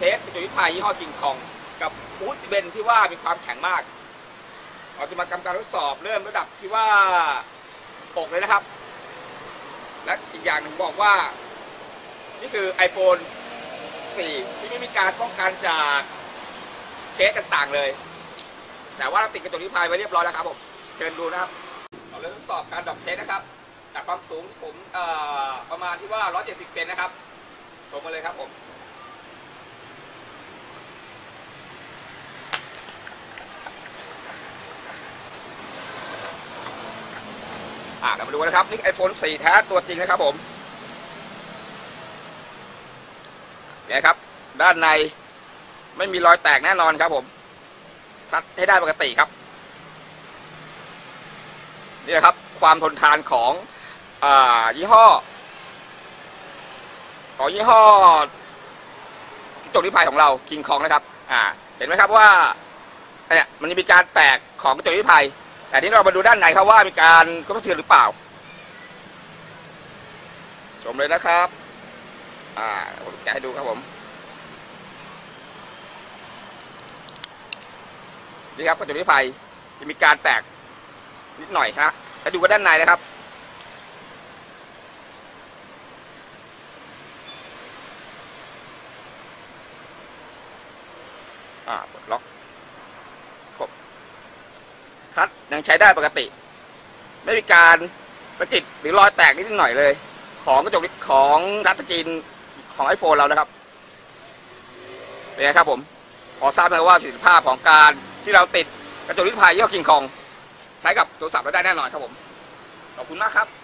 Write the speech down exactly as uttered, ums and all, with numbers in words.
ทสกระจกนิรภัยยี่ห้อคิงคองกับอูดเบนที่ว่ามีความแข็งมากเราจะมาทำการทดสอบเริ่มระดับที่ว่าปกเลยนะครับและอีกอย่างหนึ่งบอกว่านี่คือ iPhone สี่ที่ไม่มีการป้องกันจากเคสต่างๆเลยแต่ว่าเราติดกระจกนิรภัยไว้เรียบร้อยแล้วครับผมเชิญดูนะครับเราเริ่มทดสอบการดรอปเทสนะครับจากความสูงที่ผมประมาณที่ว่าหนึ่งร้อยเจ็ดสิบเซนนะครับชมมาเลยครับผมอ่าเรามาดูนะครับนี่ iPhone สี่แท้ตัวจริงนะครับผมเนี่ยครับด้านในไม่มีรอยแตกแน่นอนครับผมทัดให้ได้ปกติครับนี่นะครับความทนทานของอ่ายี่ห้อของยี่ห้อกระจกนิรภัยของเราคิงคองนะครับอ่าเห็นไหมครับว่าเนี่ยมันมีการแตกของกระจกนิรภัยแต่ที่เรามาดูด้านในครับว่ามีการกระทบกระเทือนหรือเปล่าชมเลยนะครับอ่าผมจะให้ดูครับผมนี่ครับกระจกนิรภัยจะมีการแตกนิดหน่อยครับแล้วดูกันด้านในนะครับอ่าปลดล็อกครบคัดยังใช้ได้ปกติไม่มีการสะกิดหรือรอยแตกนิดหน่อยเลยของกระจกของทัชสกรีนของ iPhone เรานะครับเป็นไงครับผมขอทราบเลยว่าประสิทธิภาพของการที่เราติดกระจกนิรภัยยี่ห้อคิงคองใช้กับโทรศัพท์เราได้แน่นอนครับผมขอบคุณมากครับ